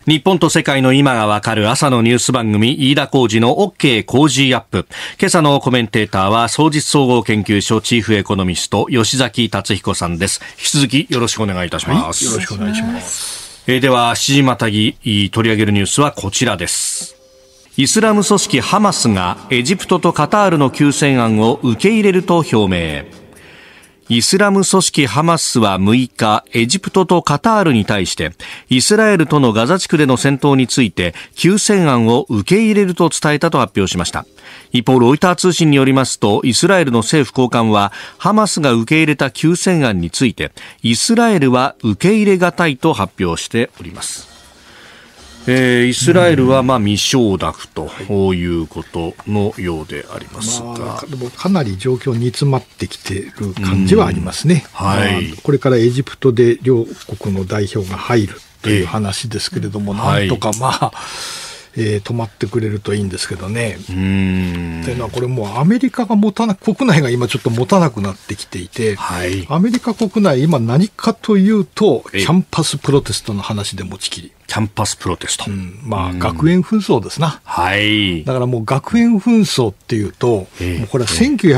日本と世界の今がわかる朝のニュース番組、飯田浩司の OK 工事アップ。今朝のコメンテーターは双日総合研究所チーフエコノミスト吉崎達彦さんです。引き続きよろしくお願いいたします。 よろしくお願いします。 では7時またぎ取り上げるニュースはこちらです。イスラム組織ハマスがエジプトとカタールの休戦案を受け入れると表明。イスラム組織ハマスは6日、エジプトとカタールに対してイスラエルとのガザ地区での戦闘について休戦案を受け入れると伝えたと発表しました。一方、ロイター通信によりますと、イスラエルの政府高官はハマスが受け入れた休戦案についてイスラエルは受け入れがたいと発表しております。イスラエルは未承諾ということのようでありますが、 でもかなり状況煮詰まってきている感じはありますね。これからエジプトで両国の代表が入るという話ですけれども、なんとか止まってくれるといいんですけどね。というのはこれもうアメリカが国内が今ちょっと持たなくなってきていて、アメリカ国内今何かというとキャンパスプロテストの話で持ちきり。 キャンパスプロテスト、 学園紛争ですな。だからもう学園紛争っていうと、もうこれは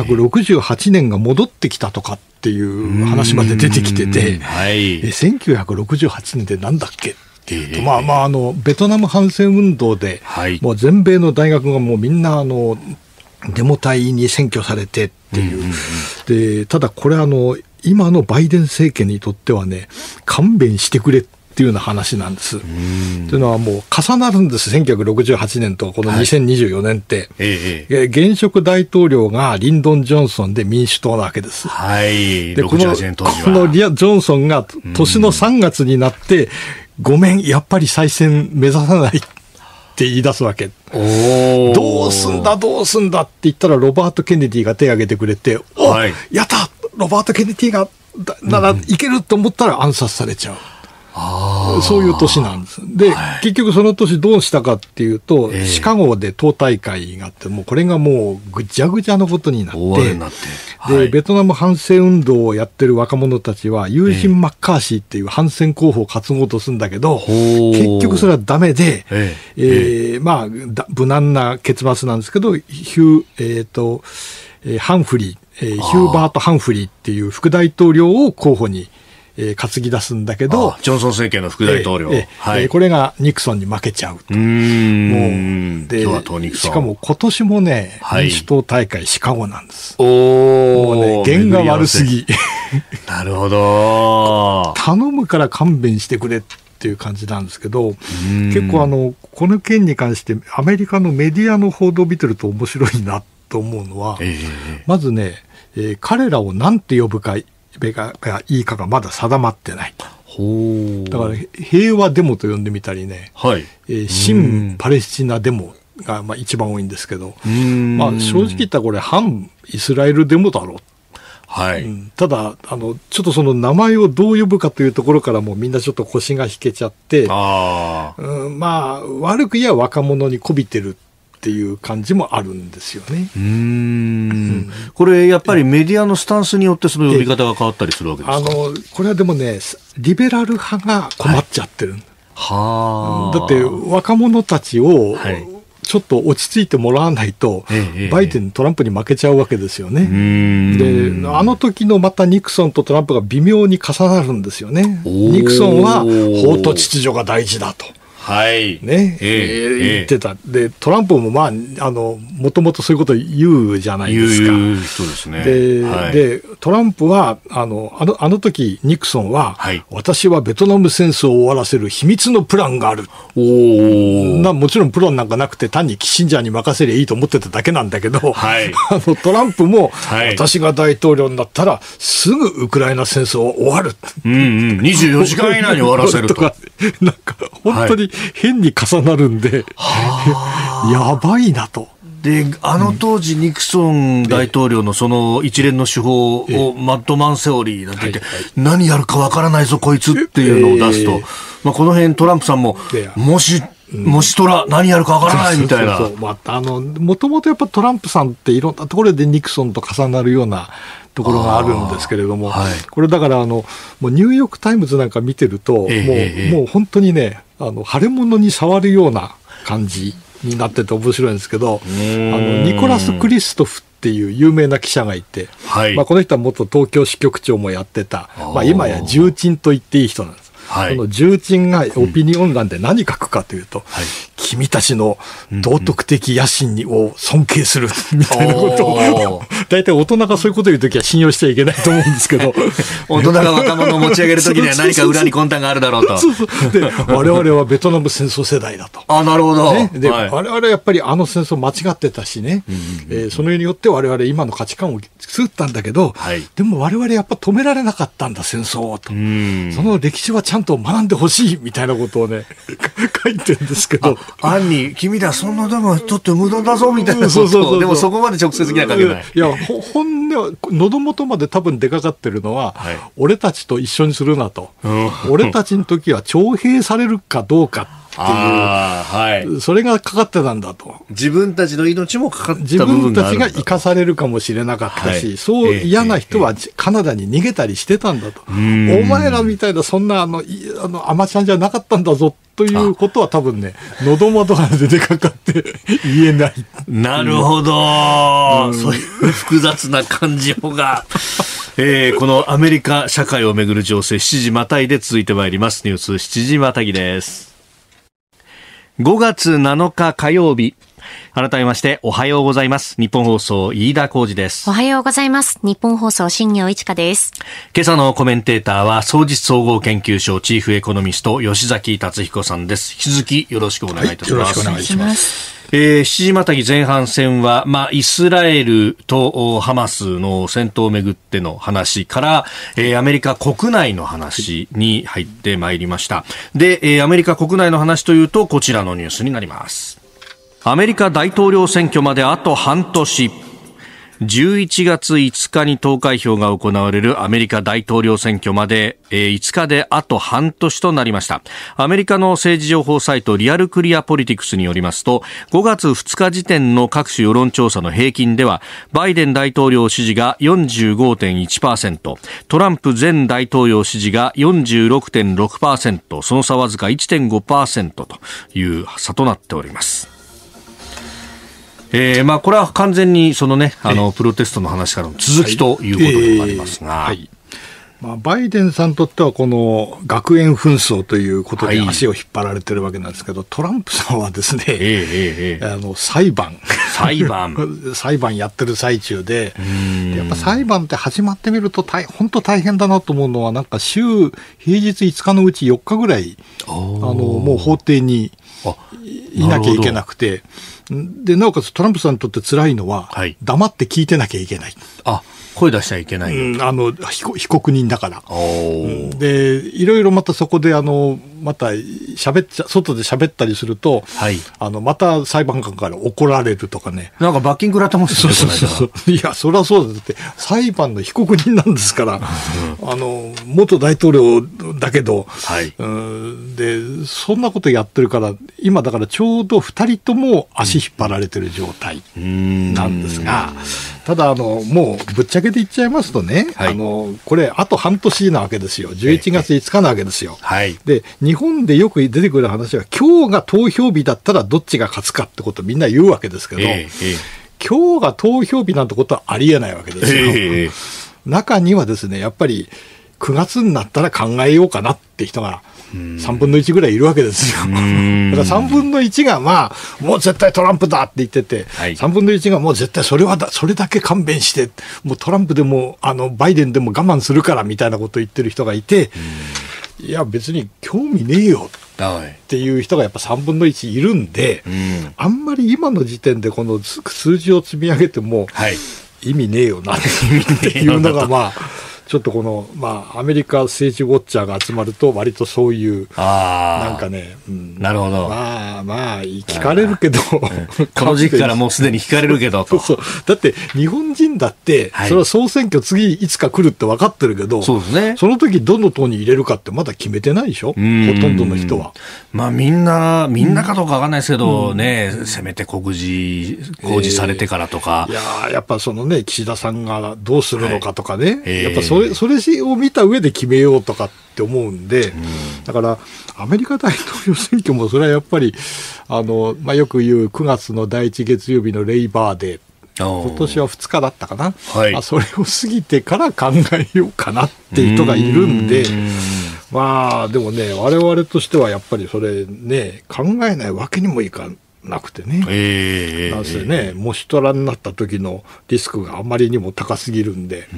1968年が戻ってきたとかっていう話まで出てきてて、1968年ってなんだっけベトナム反戦運動で、もう全米の大学がもうみんなデモ隊に占拠されてっていう、でただこれ今のバイデン政権にとってはね、勘弁してくれっていうような話なんです。というのはもう重なるんです。1968年とこの2024年って、現職大統領がリンドン・ジョンソンで民主党なわけです。でこのジョンソンが年の3月になって、ごめん、やっぱり再選目指さないって言い出すわけ。どうすんだって言ったらロバート・ケネディが手を挙げてくれて、やったロバート・ケネディがならいけると思ったら暗殺されちゃう。そういう年なんです。で、結局その年どうしたかっていうと、シカゴで党大会があって、もうこれがもうぐちゃぐちゃのことになって、で、ベトナム反戦運動をやってる若者たちは、ユージン・マッカーシーっていう反戦候補を担ごうとするんだけど、結局それはダメで、無難な結末なんですけど、ハンフリー、ヒューバート・ハンフリーっていう副大統領を候補に担ぎ出すんだけど、 ジョンソン政権の副大統領、 これがニクソンに負けちゃうと。でしかも今年もね、民主党大会シカゴなんです。もうね、弦が悪すぎ。 なるほど。 頼むから勘弁してくれっていう感じなんですけど、結構この件に関してアメリカのメディアの報道を見てると面白いなと思うのは、まずね、彼らを何て呼ぶかがいいかがまだ定まってない。だから平和デモと呼んでみたりね、新パレスチナデモが一番多いんですけど、正直言ったらこれ反イスラエルデモだろう。ただちょっとその名前をどう呼ぶかというところからもみんなちょっと腰が引けちゃって、悪く言えば若者に媚びてるっていう感じもあるんですよね。 これやっぱりメディアのスタンスによってその呼び方が変わったりするわけですか？ これはでもね、リベラル派が困っちゃってる。だって若者たちをちょっと落ち着いてもらわないと、バイデン、トランプに負けちゃうわけですよね。で、時のまたニクソンとトランプが微妙に重なるんですよね。ニクソンは法と秩序が大事だと。言ってた。で、トランプももともとそういうことを言うじゃないですか。 言う人ですね。 で、トランプは、時、ニクソンは、私はベトナム戦争を終わらせる秘密のプランがある。もちろんプランなんかなくて、単にキッシンジャーに任せりゃいいと思ってただけなんだけど、トランプも、私が大統領になったら、すぐウクライナ戦争は終わる。 24時間以内に終わらせると。 なんか、本当に変に重なるんで、やばいなと。 で当時ニクソン大統領のその一連の手法をマッドマンセオリーなんて言って、何やるかわからないぞこいつっていうのを出すと、この辺トランプさんももしトラ何やるかわからないみたいな。 もともとやっぱトランプさんっていろんなところでニクソンと重なるようなところがあるんですけれども、これだからもうニューヨークタイムズなんか見てると、もう本当にね腫れ物に触るような感じになってて面白いんですけど、ニコラス・クリストフっていう有名な記者がいて、この人は元東京支局長もやってた、今や重鎮と言っていい人なんです。その重鎮がオピニオン欄で何書くかというと、君たちの道徳的野心を尊敬するみたいなことを大体大人がそういうことを言うときは信用しちゃいけないと思うんですけど大人が若者を持ち上げるときには何か裏に魂胆があるだろうと。 で我々はベトナム戦争世代だと。 なるほど、 で我々はやっぱり戦争間違ってたしね、そのようによって我々今の価値観を作ったんだけど、でも我々やっぱ止められなかったんだ戦争をと。その歴史はちゃんと学んでほしいみたいなことをね書いてるんですけど、 暗に君らそんなでもちょっと無駄だぞみたいなことを、でもそこまで直接的には書けない。 いや本音は喉元まで多分出かかってるのは、俺たちと一緒にするなと、俺たちの時は徴兵されるかどうかっていう、それがかかってたんだと。 自分たちの命もかかった部自分があるんだと。 分たちが生かされるかもしれなかったし、そう嫌な人はカナダに逃げたりしてたんだと。お前らみたいなそんなアマちゃんじゃなかったんだぞということは多分ね、喉元が出てかかって言えない。 なるほど、そういう複雑な感情がこのアメリカ社会をめぐる情勢、7時またいで続いてまいります。ニュース7時またぎです。5月7日火曜日、改めましておはようございます。日本放送飯田浩司です。 おはようございます。日本放送新業一華です。 今朝のコメンテーターは双日総合研究所チーフエコノミスト吉崎達彦さんです。引き続きよろしくお願いいたします。 よろしくお願いします。 7時またぎ前半戦は、イスラエルとハマスの戦闘をめぐっての話から、アメリカ国内の話に入ってまいりました。で、アメリカ国内の話というとこちらのニュースになります。アメリカ大統領選挙まであと半年。11月5日に投開票が行われるアメリカ大統領選挙まで5日であと半年となりました。アメリカの政治情報サイトリアルクリアポリティクスによりますと、5月2日時点の各種世論調査の平均ではバイデン大統領支持が 45.1%、 トランプ前大統領支持が 46.6%、 その差わずか 1.5% という差となっております。これは完全にそのね、プロテストの話からの続きということになりますが、 バイデンさんにとってはこの学園紛争ということで足を引っ張られてるわけなんですけど、トランプさんはですね、裁判やってる最中で、やっぱ裁判って始まってみると本当大変だなと思うのは、なんか平日5日のうち4日ぐらいもう法廷にいなきゃいけなくて、でなおかつトランプさんにとって辛いのは、黙って聞いてなきゃいけない。 声出しちゃいけない、 被告人だから。でいろいろまたそこでまた外で喋ったりすると、また裁判官から怒られるとかね。 なんか罰金食らったもんですね。 いやそりゃそうだって、裁判の被告人なんですから元大統領だけど、でそんなことやってるから、今だからちょうど2人とも足引っ張られてる状態なんですが、ただもうぶっちゃけて言っちゃいますとね、これあと半年なわけですよ。11月5日なわけですよ。で日本でよく出てくる話は、今日が投票日だったらどっちが勝つかってことをみんな言うわけですけど、今日が投票日なんてことはありえないわけですよ。中にはですね、やっぱり9月になったら考えようかなって人が3分の1ぐらいいるわけですよ。だから3分の1がもう絶対トランプだって言ってて、3分の1がもう絶対それだけ勘弁して、もうトランプでもバイデンでも我慢するからみたいなことを言ってる人がいて、いや別に興味ねえよっていう人がやっぱ3分の1いるんで、あんまり今の時点でこの数字を積み上げても意味ねえよなっていうのがちょっとこの、アメリカ政治ウォッチャーが集まると割とそういうなんかね、 なるほど。 聞かれるけど、この時期からもうすでに聞かれるけどと。 そうだって日本人だって、それは総選挙次いつか来るって分かってるけど、 そうですね、 その時どの党に入れるかってまだ決めてないでしょ、ほとんどの人は。 みんなかどうか分かんないですけど、せめて公示されてからとか。 やっぱそのね、岸田さんがどうするのかとかね、やっぱそれを見た上で決めようとかって思うんで、だからアメリカ大統領選挙もそれはやっぱりよく言う9月の第1月曜日のレイバーデー、今年は2日だったかな、それを過ぎてから考えようかなっていう人がいるんで、でもね、我々としてはやっぱりそれね、考えないわけにもいかなくてね、なんせね、もしトラになった時のリスクがあまりにも高すぎるんで、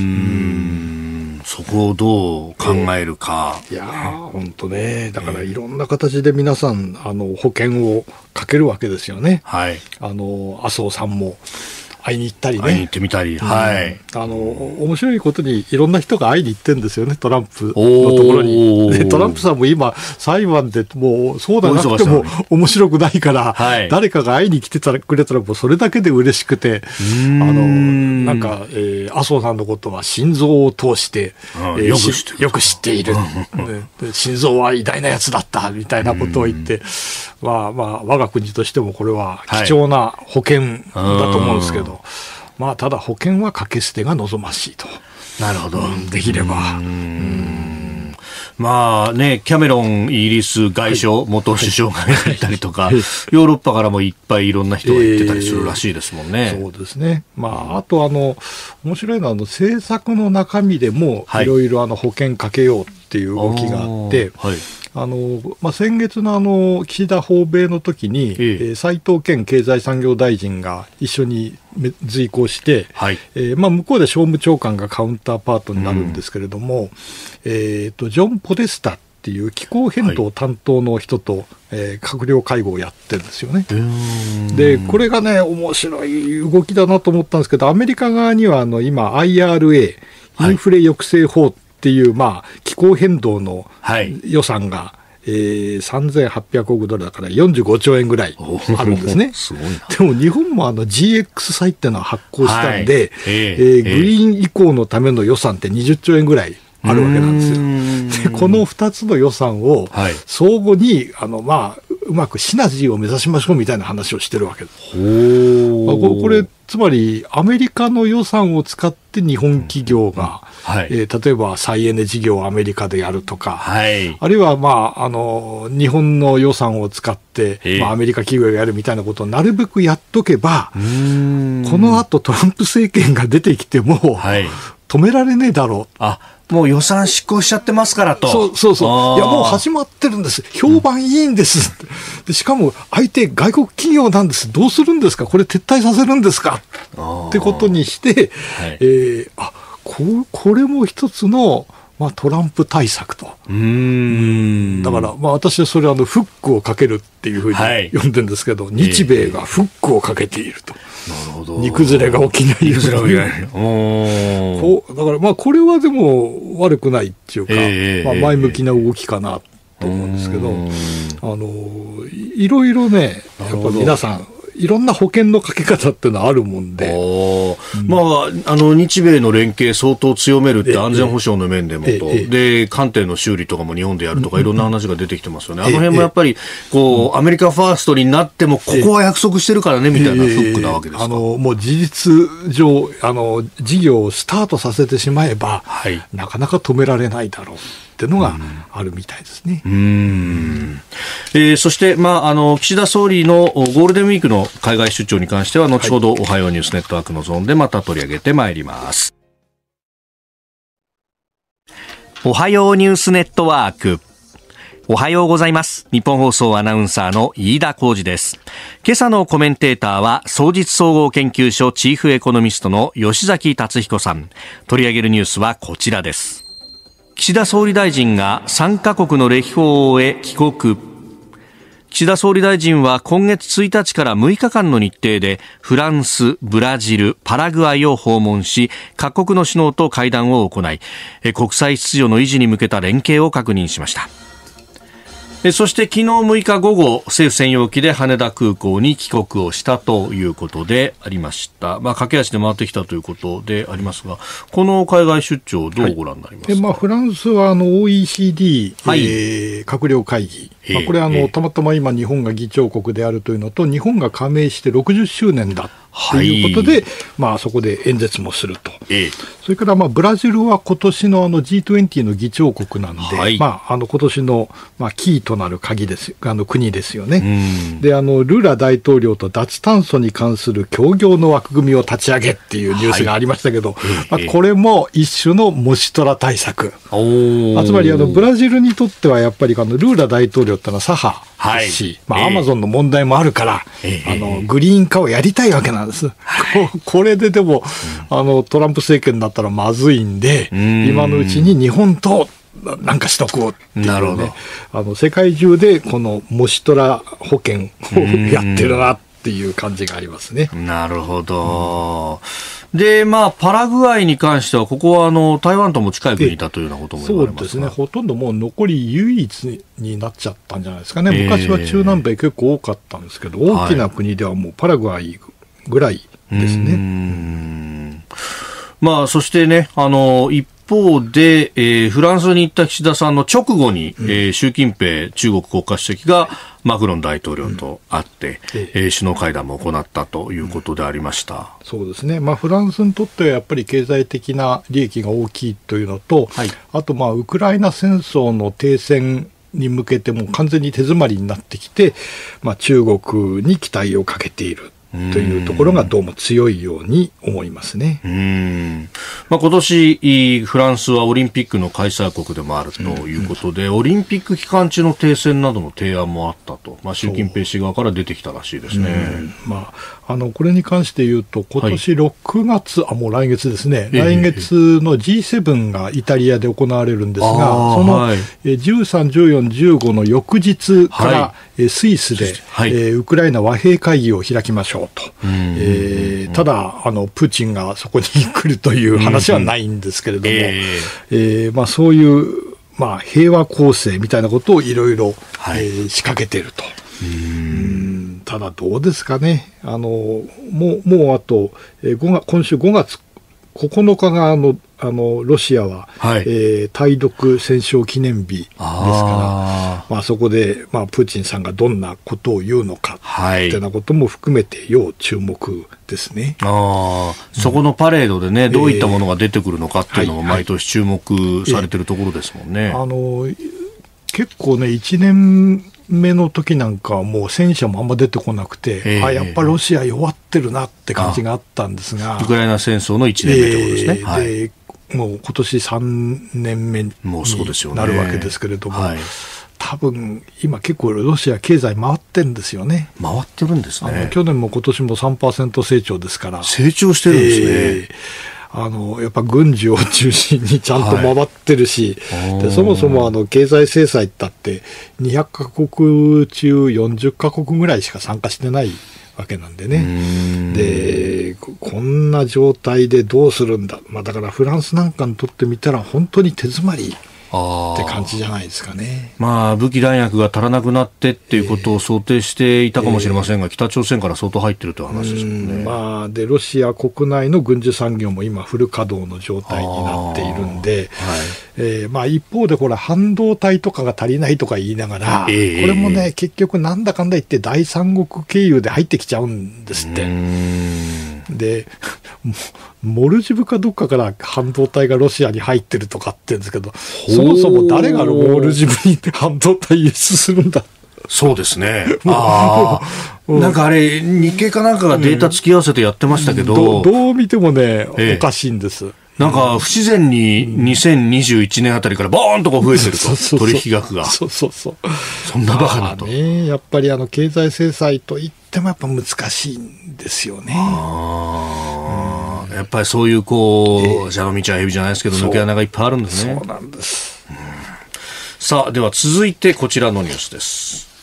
そこをどう考えるか。 本当ね、だからいろんな形で皆さん保険をかけるわけですよね。麻生さんも会いに行ったりね。 会いに行ってみたり。 面白いことにいろんな人が会いに行ってるんですよね、トランプのところに。でトランプさんも今、裁判でもうそうでなくても面白くないから、誰かが会いに来てくれたらもうそれだけで嬉しくて、なんか、麻生さんのことは心臓を通して、よく知っている。心臓は偉大なやつだったみたいなことを言って、我が国としてもこれは貴重な保険だと思うんですけど、ただ保険は掛け捨てが望ましいと。 なるほど。 できれば。 キャメロンイギリス外相、元首相が行ったりとか、ヨーロッパからもいっぱいいろんな人が行ってたりするらしいですもんね。 そうですね。あと面白いのは政策の中身でもいろいろ保険かけようっていう動きがあって、先月の岸田訪米の時に、斉藤健経済産業大臣が一緒に随行して、向こうで商務長官がカウンターパートになるんですけれども、ジョン・ポデスタっていう気候変動担当の人と、閣僚会合をやってるんですよね。でこれがね、面白い動きだなと思ったんですけど、アメリカ側には今 IRA インフレ抑制法っていう、気候変動の予算が、3800億ドルだから45兆円ぐらいあるんですね。でも日本もGX 債っていうのを発行したんで、グリーン移行のための予算って20兆円ぐらいあるわけなんですよ。でこの2つの予算を相互にうまくシナジーを目指しましょうみたいな話をしてるわけです。これつまりアメリカの予算を使って日本企業が、例えば再エネ事業をアメリカでやるとか、あるいは、日本の予算を使って、アメリカ企業がやるみたいなことをなるべくやっとけば、この後トランプ政権が出てきても、止められねえだろう。 もう予算執行しちゃってますからと。 そう。いや、もう始まってるんです。評判いいんです。でしかも、相手外国企業なんです。どうするんですか、これ撤退させるんですかってことにして、これも一つの、トランプ対策と。だから、私はそれフックをかけるっていうふうに呼んでるんですけど、日米がフックをかけていると。煮崩れが起きないように。だからこれはでも悪くないっていうか、前向きな動きかなと思うんですけど、いろいろね、やっぱ皆さんいろんな保険のかけ方っていうのはあるもんで、 日米の連携相当強めるって安全保障の面でもと、で艦艇の修理とかも日本でやるとかいろんな話が出てきてますよね。あの辺もやっぱりアメリカファーストになってもここは約束してるからねみたいなフックなわけですか。 もう事実上事業をスタートさせてしまえば、なかなか止められないだろうっていうのがあるみたいですね。 そして、岸田総理のゴールデンウィークの海外出張に関しては後ほどおはようニュースネットワークのゾーンでまた取り上げてまいります。おはようニュースネットワーク、おはようございます。日本放送アナウンサーの飯田浩司です。今朝のコメンテーターは双日総合研究所チーフエコノミストの吉崎達彦さん。取り上げるニュースはこちらです。岸田総理大臣が3カ国の歴訪を終え帰国。岸岸田総理大臣は今月1日から6日間の日程でフランス、ブラジル、パラグアイを訪問し、各国の首脳と会談を行い、国際秩序の維持に向けた連携を確認しました。そして昨日6日午後、政府専用機で羽田空港に帰国をしたということでありました。駆け足で回ってきたということでありますが、この海外出張どうご覧になりますか？ フランスはOECD、閣僚会議、これたまたま今日本が議長国であるというのと、日本が加盟して60周年だということで、そこで演説もすると。それからブラジルは今年のG20 の議長国なんで、今年のキーとなる国ですよね。で、ルーラ大統領と脱炭素に関する協業の枠組みを立ち上げっていうニュースがありましたけど、これも一種のモシトラ対策。つまりブラジルにとってはやっぱりルーラ大統領ってのは左派ですし、アマゾンの問題もあるから、グリーン化をやりたいわけなんです。これででもトランプ政権だったらまずいんで、今のうちに日本となんかしとこうっていうね、世界中でこのモシトラ保険をやってるなっていう感じがありますね。 なるほど。で、パラグアイに関しては、ここは台湾とも近い国だというようなことも言われますが。 そうですね、ほとんどもう残り唯一になっちゃったんじゃないですかね。昔は中南米結構多かったんですけど、大きな国ではもうパラグアイぐらいですね。 そしてね、一方で、フランスに行った岸田さんの直後に、習近平中国国家主席がマクロン大統領と会って、首脳会談も行ったということでありました。 そうですね、フランスにとってはやっぱり経済的な利益が大きいというのと、あとウクライナ戦争の停戦に向けても完全に手詰まりになってきて、中国に期待をかけているというところがどうも強いように思いますね。 今年フランスはオリンピックの開催国でもあるということで、オリンピック期間中の停戦などの提案もあったと、習近平氏側から出てきたらしいですね。 これに関して言うと、今年6月、もう来月ですね、来月の G7 がイタリアで行われるんですが、その13、14、15の翌日からスイスでウクライナ和平会議を開きましょうと。ただプーチンがそこに来るという話はないんですけれども、そういう平和構成みたいなことをいろいろ仕掛けていると。ただどうですかね、もうあと今週5月9日がロシアは、対独戦勝記念日ですから、そこで、プーチンさんがどんなことを言うのかみたいなことも含めて要注目ですね。 そこのパレードでね、どういったものが出てくるのかっていうのも毎年注目されてるところですもんね。 結構ね、1年目の時なんかはもう戦車もあんま出てこなくて、やっぱロシア弱ってるなって感じがあったんですが、 ウクライナ戦争の1年目ということですね。 もう今年3年目になるわけですけれども、多分今結構ロシア経済回ってるんですよね。 回ってるんですね。 去年も今年も 3% 成長ですから。 成長してるんですね。 やっぱ軍事を中心にちゃんと回ってるし、でそもそも経済制裁だって200カ国中40カ国ぐらいしか参加してないわけなんでね。でこんな状態でどうするんだ、だからフランスなんかにとってみたら本当に手詰まりって感じじゃないですかね。 武器弾薬が足らなくなってっていうことを想定していたかもしれませんが、北朝鮮から相当入ってるという話ですもんね。 でロシア国内の軍需産業も今フル稼働の状態になっているんで、一方でこれ半導体とかが足りないとか言いながら、これもね結局なんだかんだ言って第三国経由で入ってきちゃうんですって。でモルジブかどっかから半導体がロシアに入ってるとかって言うんですけど、そもそも誰がモルジブに半導体輸出するんだ。 そうですね。なんかあれ日経かなんかがデータ付き合わせてやってましたけど、 どう見てもね、おかしいんです。 なんか不自然に2021年あたりからボーンと増えてると、取引額が。そんなバカなと。 やっぱり経済制裁といってもやっぱ難しいんですよね。 やっぱりそういう蛇の道は蛇じゃないですけど、抜け穴がいっぱいあるんですね。 そうなんです。 さあ、では続いてこちらのニュースです。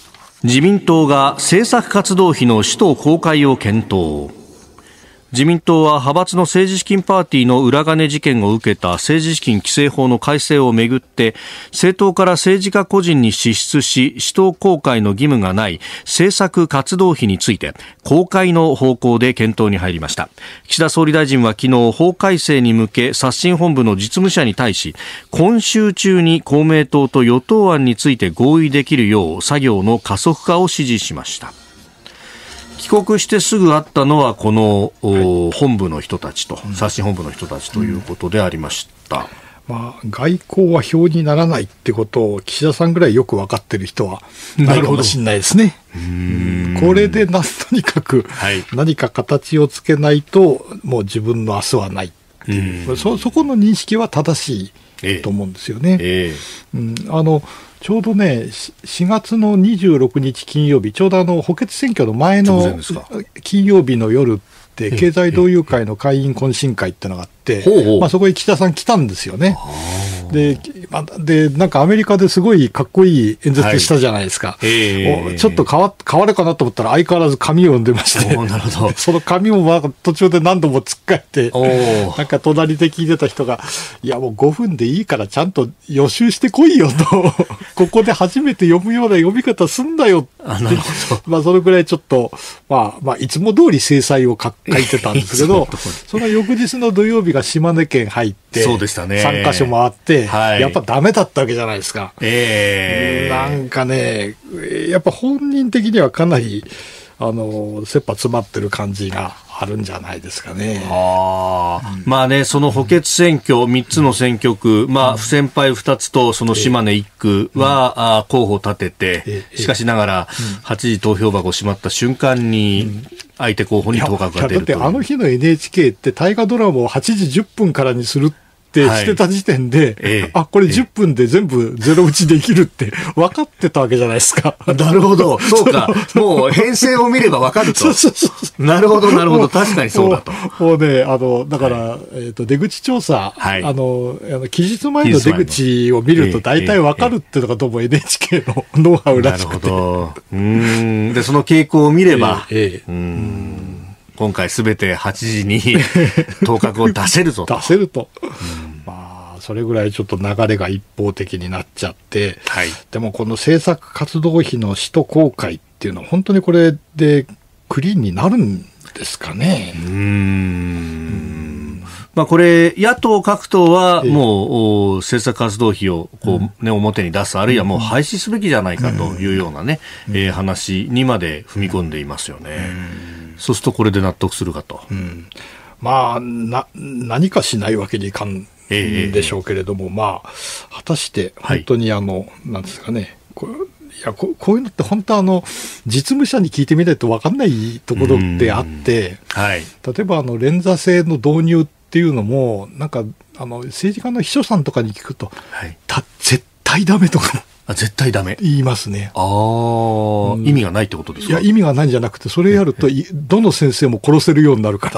自民党が政策活動費の使途公開を検討。自民党は派閥の政治資金パーティーの裏金事件を受けた政治資金規正法の改正をめぐって、政党から政治家個人に支出し使途公開の義務がない政策活動費について公開の方向で検討に入りました。岸田総理大臣は昨日、法改正に向け刷新本部の実務者に対し、今週中に公明党と与党案について合意できるよう作業の加速化を指示しました。帰国してすぐ会ったのはこの、本部の人たちと、刷新本部の人たちということでありました。 外交は票にならないってことを岸田さんぐらいよく分かってる人はないかもしれないですね。これでとにかく何か形をつけないともう自分の明日はないっていう、そこの認識は正しいと思うんですよね。ちょうどね、4月の26日金曜日、ちょうど補欠選挙の前の金曜日の夜って経済同友会の会員懇親会ってのがあって、そこへ岸田さん来たんですよね。でなんかアメリカですごいかっこいい演説したじゃないですか。ちょっと変わるかなと思ったら相変わらず紙を読んでまして、 なるほどその紙も途中で何度もつっかえて、なんか隣で聞いてた人が、いやもう5分でいいからちゃんと予習してこいよとここで初めて読むような読み方すんだよってそのぐらいちょっといつも通り制裁を書いてたんですけどその翌日の土曜日が島根県入ってそうでしたね、 3カ所回って、やっぱダメだったわけじゃないですか。なんかね、やっぱ本人的にはかなり切羽詰まってる感じがあるんじゃないですかね。 その補欠選挙3つの選挙区、不戦敗2つとその島根1区は候補を立てて、しかしながら8時投票箱を閉まった瞬間に相手候補に当確が出るという。 だって日の NHK って大河ドラマを8時10分からにするってしてた時点で、これ10分で全部ゼロ打ちできるって分かってたわけじゃないですか。 なるほど。そうか。もう編成を見れば分かると。なるほど、なるほど。確かにそうだと。 もうね、だから、出口調査、期日前の出口を見ると大体分かるっていうのがどうも NHK のノウハウらしくて。 なるほど。で、その傾向を見れば、今回すべて8時に当確を出せるぞと。 出せると。それぐらいちょっと流れが一方的になっちゃって、でもこの政策活動費の使途公開っていうのは本当にこれでクリーンになるんですかね。 これ野党各党はもう政策活動費を表に出す、あるいはもう廃止すべきじゃないかというようなね、話にまで踏み込んでいますよね。そうするとこれで納得するかと。 何かしないわけにいかんでしょうけれども、果たして本当になんですかね、こういうのって本当実務者に聞いてみないと分かんないところってあって、例えば連座制の導入っていうのもなんか政治家の秘書さんとかに聞くと、絶対ダメとか絶対ダメ言いますね。 意味がないってことですか？ いや、意味がないんじゃなくて、それやるとどの先生も殺せるようになるから。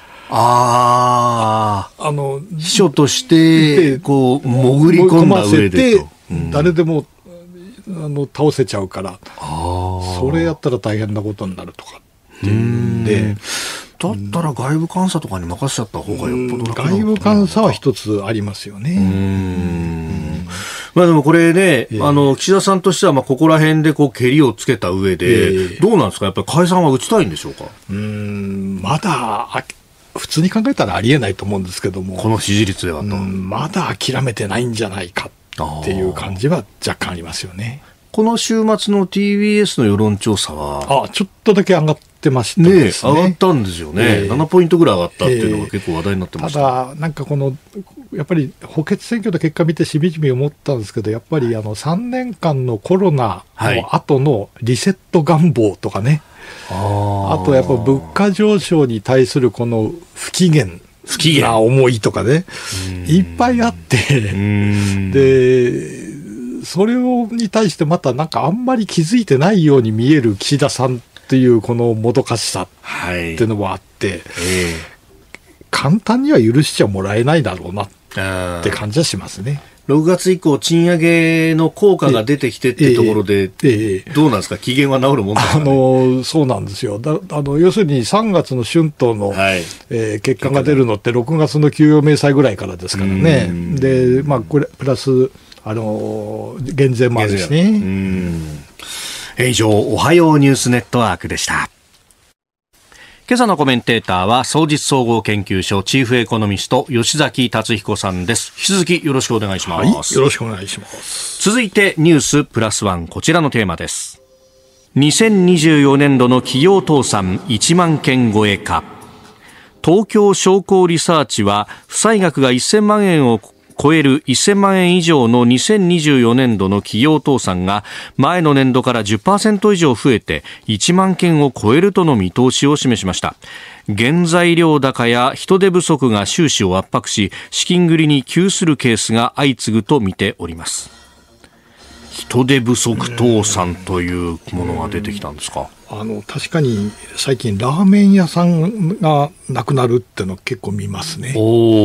秘書としてこう潜り込んだ上でと、 誰でも倒せちゃうから、それやったら大変なことになるとかっていうんで、 だったら外部監査とかに任せちゃった方がよっぽど楽なのかな。 外部監査は一つありますよね。 でもこれね、岸田さんとしてはここら辺でケリをつけた上で、どうなんですか、やっぱり解散は打ちたいんでしょうか？ まだ普通に考えたらありえないと思うんですけども、 この支持率ではと、 まだ諦めてないんじゃないかっていう感じは若干ありますよね。 この週末の TBS の世論調査はちょっとだけ上がってましたですね。 上がったんですよね。7ポイントぐらい上がったっていうのが結構話題になってました。 ただなんかやっぱり補欠選挙の結果見てしみじみ思ったんですけど、やっぱり3年間のコロナの後のリセット願望とかね、あとやっぱ物価上昇に対するこの不機嫌な思いとかね、いっぱいあって、でそれに対してまたなんかあんまり気づいてないように見える岸田さんっていうこのもどかしさっていうのもあって、簡単には許しちゃもらえないだろうなって感じはしますね。 6月以降賃上げの効果が出てきてっていうところで、どうなんですか、機嫌は治るもんですかね。 そうなんですよ。要するに3月の春闘の、結果が出るのって6月の給与明細ぐらいからですからね。で、これプラス減税もあるしね。 以上、おはようニュースネットワークでした。今朝のコメンテーターは双日総合研究所チーフエコノミスト吉崎達彦さんです。引き続きよろしくお願いします。 よろしくお願いします。 続いてニュースプラスワン、こちらのテーマです。2024年度の企業倒産1万件超えか。東京商工リサーチは負債額が1000万円を超える1000万円以上の2024年度の企業倒産が前の年度から 10% 以上増えて1万件を超えるとの見通しを示しました。原材料高や人手不足が収支を圧迫し、資金繰りに窮するケースが相次ぐと見ております。人手不足倒産というものが出てきたんですか。 確かに最近ラーメン屋さんがなくなるっていうの結構見ますね。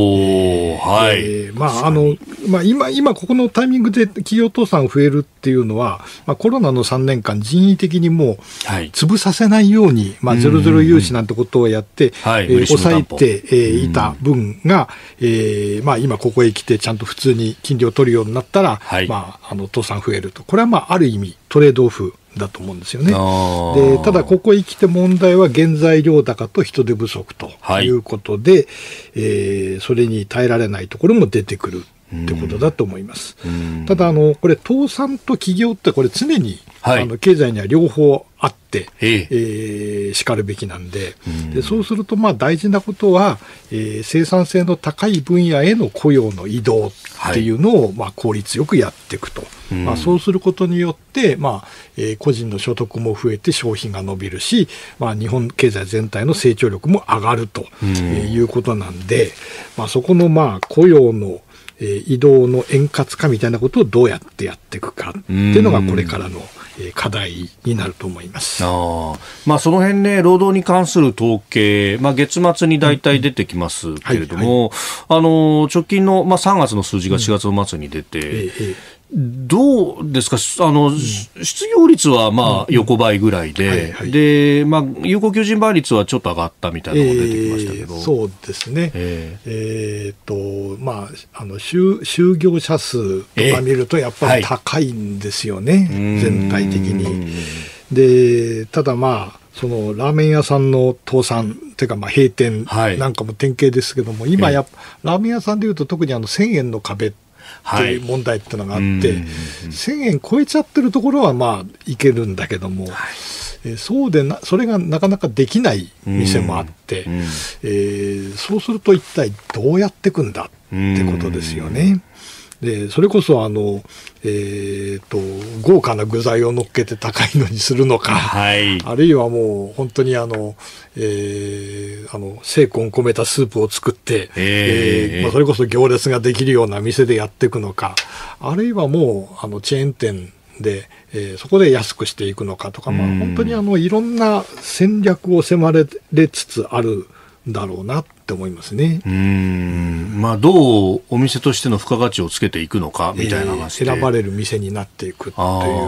今ここのタイミングで企業倒産増えるっていうのは、コロナの3年間人為的にもう潰させないように、ゼロゼロ融資なんてことをやって、抑えて、いた分が、今ここへ来てちゃんと普通に金利を取るようになったら、倒産増えると。これはある意味トレードオフだと思うんですよね。で、ただここへ来て問題は原材料高と人手不足ということで、それに耐えられないところも出てくるってことだと思います。ただこれ倒産と起業ってこれ常に、経済には両方あって、しかるべきなんで、そうすると大事なことは、生産性の高い分野への雇用の移動っていうのを、効率よくやっていくと。そうすることによって、個人の所得も増えて消費が伸びるし、日本経済全体の成長力も上がるということなんで、そこの雇用の移動の円滑化みたいなことをどうやってやっていくかっていうのがこれからの課題になると思います。 その辺ね、労働に関する統計、月末に大体出てきますけれども、直近の、3月の数字が4月の末に出て、どうですか、失業率は横ばいぐらいで、で、有効求人倍率はちょっと上がったみたいなのが出てきましたけど。 そうですね。就業者数とか見るとやっぱり高いんですよね、全体的に。で、ただそのラーメン屋さんの倒産というか閉店なんかも典型ですけども、今ラーメン屋さんでいうと特に1000円の壁っていう問題っていうのがあって、1000円超えちゃってるところはいけるんだけども、それがなかなかできない店もあって、そうすると一体どうやっていくんだってことですよね。でそれこそ豪華な具材を乗っけて高いのにするのか、あるいはもう本当に精魂込めたスープを作って、それこそ行列ができるような店でやっていくのか、あるいはもうチェーン店で、そこで安くしていくのかとか、本当にいろんな戦略を迫られつつあるんだろうなって思いますね。 どうお店としての付加価値をつけていくのかみたいな話で、 選ばれる店になっていくっていう。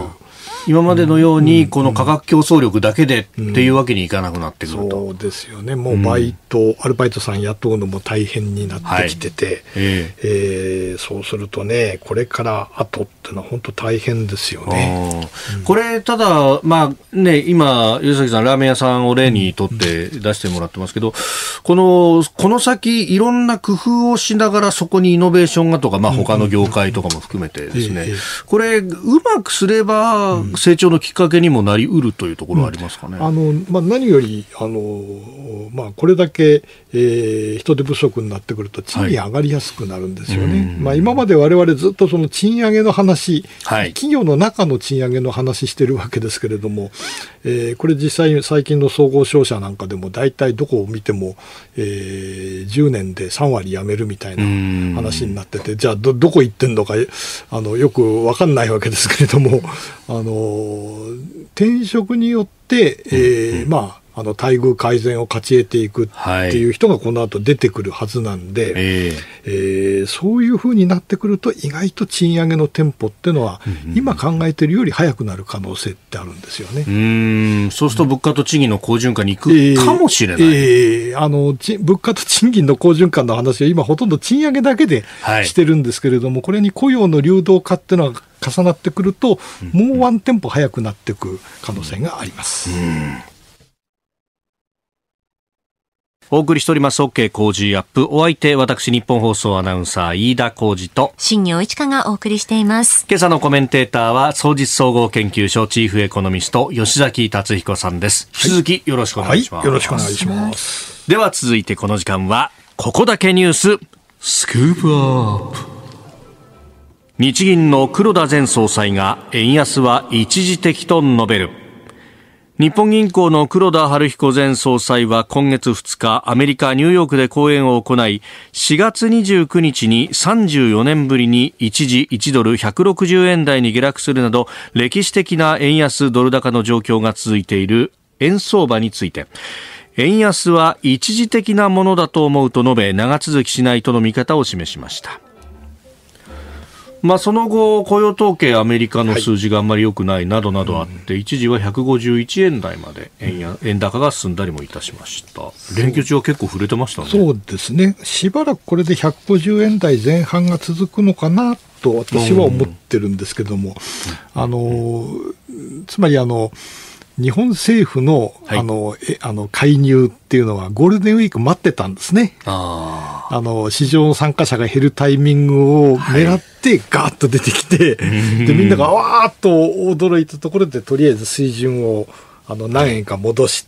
今までのようにこの価格競争力だけでっていうわけにいかなくなってくると。 そうですよね。もうアルバイトさん雇うのも大変になってきてて、そうするとね、これから後っていうのは本当大変ですよね。 これただ今吉崎さんラーメン屋さんを例にとって出してもらってますけど、この先いろんな工夫をしながらそこにイノベーションがとか、他の業界とかも含めてですね、これうまくすれば成長のきっかけにもなりうるというところはありますかね。 何よりこれだけ、人手不足になってくると賃金上がりやすくなるんですよね。今まで我々ずっとその賃上げの話、企業の中の賃上げの話してるわけですけれども、これ実際最近の総合商社なんかでも大体どこを見ても、10年で3割辞めるみたいな話になってて、じゃあどこ行ってんのかよく分かんないわけですけれども、転職によって、 待遇改善を勝ち得ていくっていう人がこの後出てくるはずなんで、そういうふうになってくると意外と賃上げのテンポっていうのは、今考えているより早くなる可能性ってあるんですよね。 そうすると物価と賃金の好循環に行くかもしれない。 物価と賃金の好循環の話は今ほとんど賃上げだけでしてるんですけれども、これに雇用の流動化っていうのが重なってくると、もうワンテンポ早くなっていく可能性があります。 お送りしております OK 工事アップ。お相手、私日本放送アナウンサー飯田浩司と新業一華がお送りしています。 今朝のコメンテーターは双日総合研究所チーフエコノミスト吉崎達彦さんです。引き続きよろしくお願いします。 よろしくお願いします。 では続いてこの時間はここだけニューススクープアップ。日銀の黒田前総裁が円安は一時的と述べる。日本銀行の黒田東彦前総裁は今月2日アメリカニューヨークで講演を行い、4月29日に34年ぶりに一時1ドル160円台に下落するなど歴史的な円安ドル高の状況が続いている円相場について、円安は一時的なものだと思うと述べ、長続きしないとの見方を示しました。その後雇用統計アメリカの数字があんまり良くないなどなどあって、一時は151円台まで円高が進んだりもいたしました。連休中は結構触れてましたね。 そうですね。しばらくこれで150円台前半が続くのかなと私は思ってるんですけども、つまり日本政府の、介入っていうのはゴールデンウィーク待ってたんですね。市場の参加者が減るタイミングを狙ってガーッと出てきて、でみんながわーっと驚いたところでとりあえず水準を何円か戻して、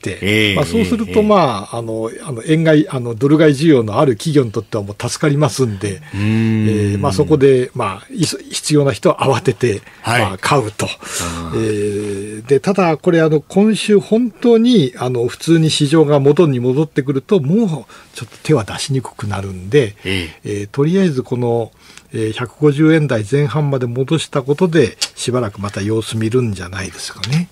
そうすると、円買い、ドル買い需要のある企業にとってはもう助かりますんで、そこで、必要な人は慌てて、買うと。で、ただ、これ、今週本当に、普通に市場が元に戻ってくると、もうちょっと手は出しにくくなるんで、とりあえずこの、150円台前半まで戻したことでしばらくまた様子見るんじゃないですかね。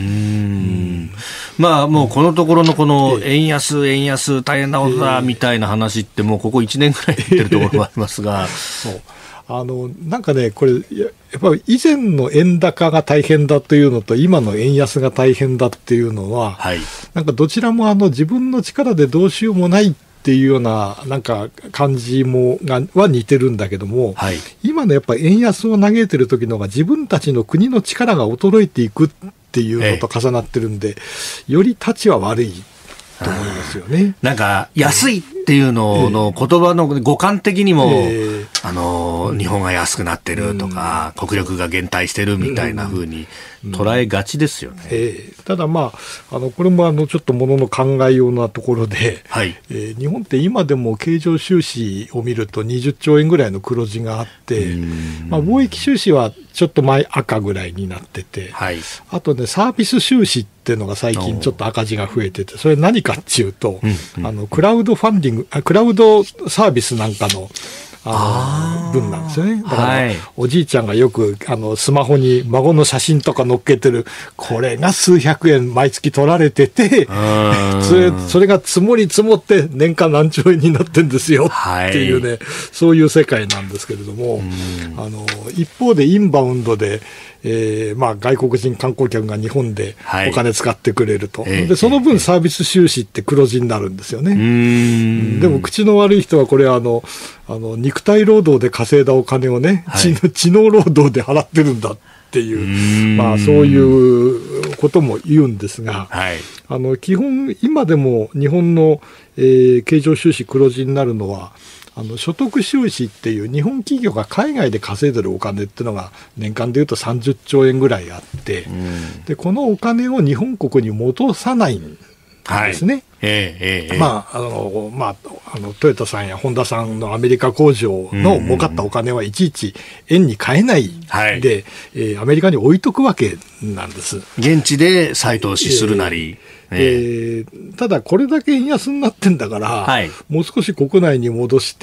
もうこのところのこの円安大変なことだみたいな話ってもうここ1年ぐらい言ってるところもありますがなんかね、これやっぱり以前の円高が大変だというのと今の円安が大変だっていうのは、なんかどちらも自分の力でどうしようもないっていうようななんか感じは似てるんだけども、今のやっぱり円安を嘆いてる時のが自分たちの国の力が衰えていくっていうのと重なってるんで、より立ちは悪いと思いますよね。 なんか安いっていうのの言葉の語感的にも、日本が安くなってるとか、国力が減退してるみたいな風に捉えがちですよね。 ただこれもちょっとものの考えようなところで、日本って今でも経常収支を見ると20兆円ぐらいの黒字があって、貿易収支はちょっと前赤ぐらいになってて、あとねサービス収支っていうのが最近ちょっと赤字が増えてて、それ何かっていうと、クラウドファンディング、クラウドサービスなんかの分なんですよね。だからおじいちゃんがよくスマホに孫の写真とか載っけてる、これが数百円毎月取られてて、それが積もり積もって年間何兆円になってんですよっていうね、そういう世界なんですけれども、一方でインバウンドで外国人観光客が日本でお金使ってくれると、でその分サービス収支って黒字になるんですよね。でも口の悪い人はこれ肉体労働で稼いだお金をね、知能労働で払ってるんだっていう、そういうことも言うんですが、基本今でも日本の、経常収支黒字になるのは所得収支っていう日本企業が海外で稼いでるお金っていうのが年間でいうと30兆円ぐらいあって、でこのお金を日本国に戻さないんですね。トヨタさんやホンダさんのアメリカ工場の儲かったお金はいちいち円に変えないで、アメリカに置いとくわけなんです。 現地で再投資するなり、 ただこれだけ円安になってんだから、はい、もう少し国内に戻して、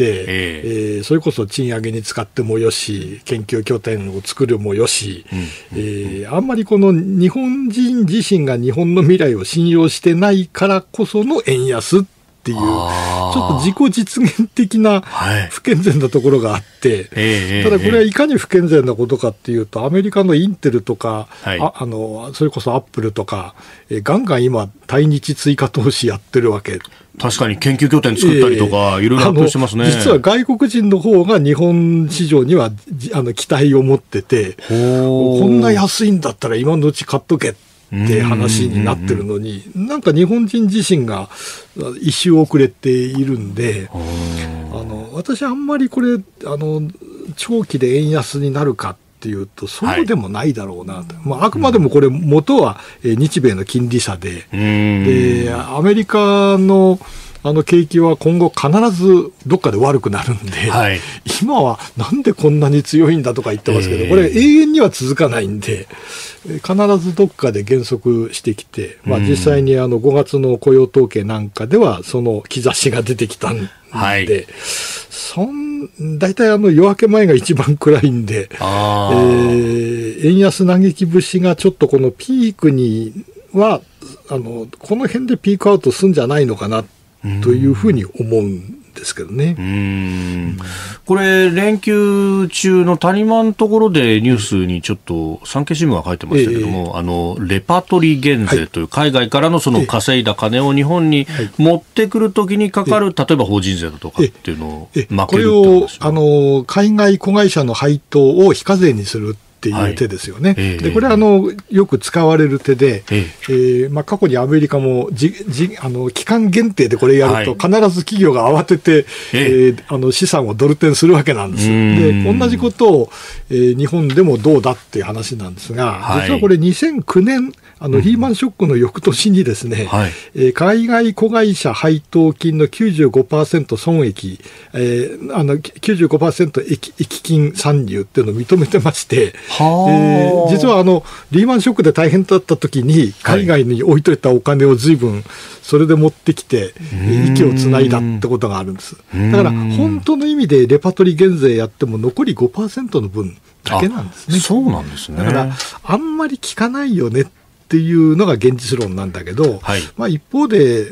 それこそ賃上げに使ってもよし、研究拠点を作るもよし、あんまりこの日本人自身が日本の未来を信用してないからこその円安っていう、ちょっと自己実現的な不健全なところがあって、ただこれはいかに不健全なことかっていうと、アメリカのインテルとか、それこそアップルとか、ガンガン今対日追加投資やってるわけ。 確かに研究拠点作ったりとか、いろいろ発表してますね。 実は外国人の方が日本市場には期待を持ってて、こんな安いんだったら今のうち買っとけって話になってるのに、なんか日本人自身が一周遅れているんで、私あんまりこれ長期で円安になるかっていうとそうでもないだろうなと、あくまでもこれ元は日米の金利差で、アメリカの景気は今後必ずどっかで悪くなるんで、はい、今はなんでこんなに強いんだとか言ってますけど、これ永遠には続かないんで、必ずどっかで減速してきて、実際に5月の雇用統計なんかではその兆しが出てきたんで、はい、大体夜明け前が一番暗いんで、円安嘆き節がちょっとこのピークにはこの辺でピークアウトするんじゃないのかなというふうに思うんですけどね。 これ連休中の谷間のところでニュースにちょっと産経新聞が書いてましたけども、レパトリ減税という海外からのその稼いだ金を日本に持ってくるときにかかる、例えば法人税だとかっていうのを負けるって話。 これを海外子会社の配当を非課税にするっていう手ですよね。でこれはよく使われる手で、過去にアメリカも期間限定でこれやると必ず企業が慌てて、資産をドル転するわけなんです。で同じことを、日本でもどうだっていう話なんですが、実はこれ2009年リーマンショックの翌年にですね、海外子会社配当金の 95% 損益、95% 益金参入っていうのを認めてまして、実はリーマンショックで大変だった時に海外に置いといたお金を随分それで持ってきて息をつないだってことがあるんです。だから本当の意味でレパトリ減税やっても残り 5% の分だけなんですね。 そうなんですね。 だからあんまり効かないよねっていうのが現実論なんだけど、一方で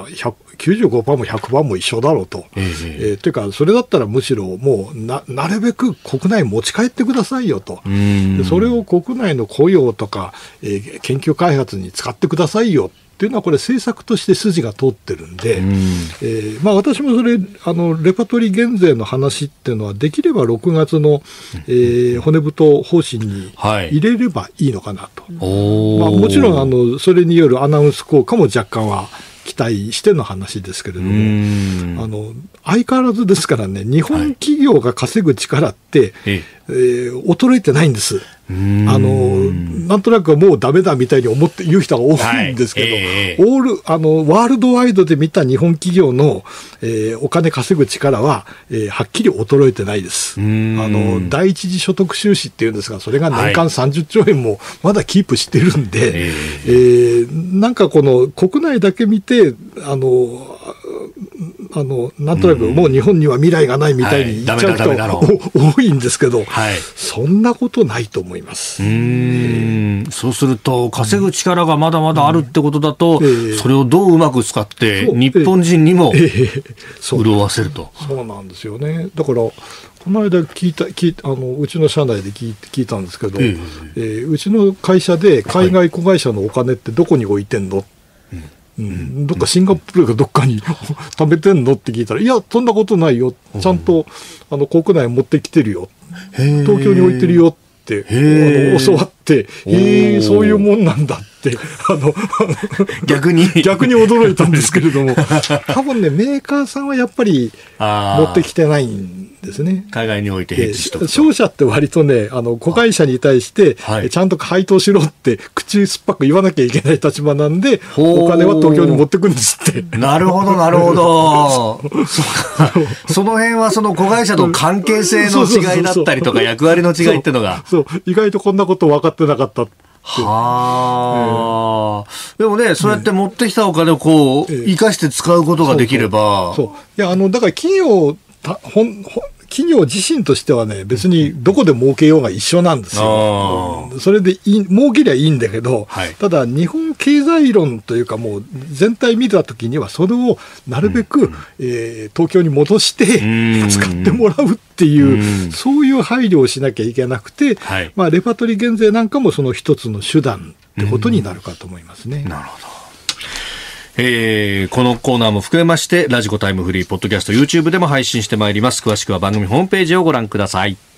95% も100% も一緒だろうと。というかそれだったらむしろもう なるべく国内持ち帰ってくださいよと。それを国内の雇用とか、研究開発に使ってくださいよっていうのはこれ政策として筋が通ってるんで、私もそれレパトリ減税の話っていうのはできれば6月の、骨太方針に入れればいいのかなと。もちろんそれによるアナウンス効果も若干は期待しての話ですけれども、相変わらずですからね、日本企業が稼ぐ力って、衰えてないんです。なんとなくもうダメだみたいに言う人が多いんですけど、ワールドワイドで見た日本企業の、お金稼ぐ力は、はっきり衰えてないです。第一次所得収支っていうんですが、それが年間30兆円もまだキープしてるんで、なんかこの国内だけ見てなんとなくもう日本には未来がないみたいに言っちゃう人が多いんですけど、そんなことないと思います。 そうすると稼ぐ力がまだまだあるってことだと、それをどううまく使って日本人にも潤わせると。 そうなんですよね。だからこの間うちの社内で聞いたんですけど、うちの会社で海外子会社のお金ってどこに置いてんの、どっかシンガポールかどっかに貯めてんのって聞いたら、いやそんなことないよ、ちゃんと国内持ってきてるよ、東京に置いてるよって教わって、そういうもんなんだって逆に驚いたんですけれども多分ねメーカーさんはやっぱり持ってきてないんですね。 海外においてヘッジしとくと。 商社って割とね子会社に対して、ちゃんと配当しろって口酸っぱく言わなきゃいけない立場なんで、お金は東京に持ってくんですって。 なるほどなるほどその辺はその子会社の関係性の違いだったりとか役割の違いっていうのが意外とこんなこと分かってなかった。 でもね、そうやって持ってきたお金をこう、生かして使うことができれば。 そう。いや、だから企業自身としてはね、別にどこで儲けようが一緒なんですよ。それで儲けりゃいいんだけど、はい、ただ日本経済論というかもう全体見たときにはそれをなるべく、東京に戻して使ってもらうっていう、そういう配慮をしなきゃいけなくて、はい、レパトリー減税なんかもその一つの手段ってことになるかと思いますね。 なるほど。このコーナーも含めましてラジコタイムフリーポッドキャスト YouTube でも配信してまいります。詳しくは番組ホームページをご覧ください。